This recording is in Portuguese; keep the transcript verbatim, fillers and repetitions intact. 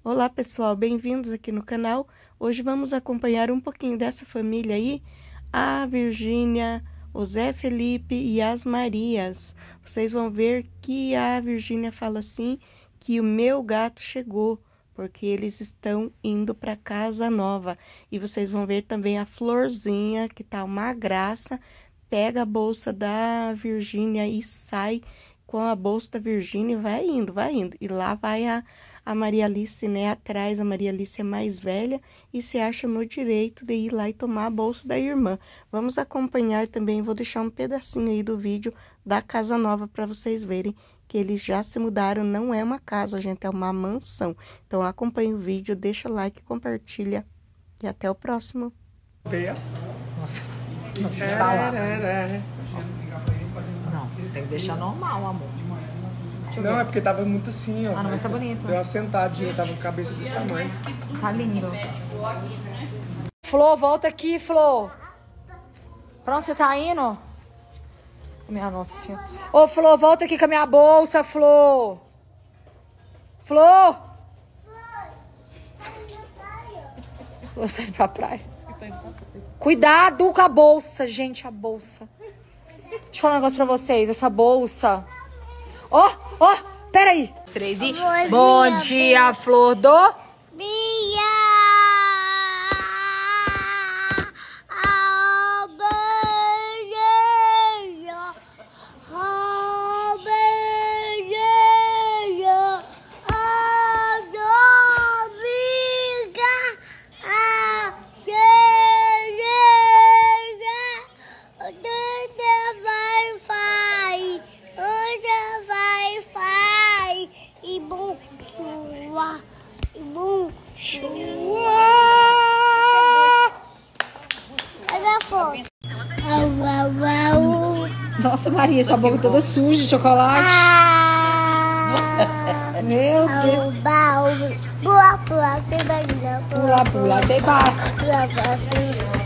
Olá pessoal, bem-vindos aqui no canal. Hoje vamos acompanhar um pouquinho dessa família aí, a Virgínia, o Zé Felipe e as Marias. Vocês vão ver que a Virgínia fala assim, que o meu gato chegou, porque eles estão indo para casa nova. E vocês vão ver também a Florzinha, que tá uma graça, pega a bolsa da Virgínia e sai com a bolsa da Virgínia e vai indo, vai indo. E lá vai a, a Maria Alice, né, atrás. A Maria Alice é mais velha e se acha no direito de ir lá e tomar a bolsa da irmã. Vamos acompanhar também, vou deixar um pedacinho aí do vídeo da casa nova para vocês verem que eles já se mudaram. Não é uma casa, gente, é uma mansão. Então acompanha o vídeo, deixa like, compartilha e até o próximo. Nossa, não precisa falar. Não, tem que deixar normal, amor. Não, ver. É porque tava muito assim, ó. Ah, não, mas tá bonito. Deu uma sentadinha, tava com a cabeça desse tamanho. Tá lindo. Flor, volta aqui, Flor. Pra onde você tá indo? Minha nossa senhora. Ô, Flor, volta aqui com a minha bolsa, Flor. Flor! Flor, você tá indo pra praia? Cuidado com a bolsa, gente, a bolsa. Deixa eu falar um negócio pra vocês, essa bolsa. Ó, ó, peraí. Três e... Bom dia, Flor do... Dia! Nossa, Maria, sua boca toda suja de chocolate. Ah, meu Deus. Pula, pula, pula, pula, pula, sem parar. Pula, pula, pula.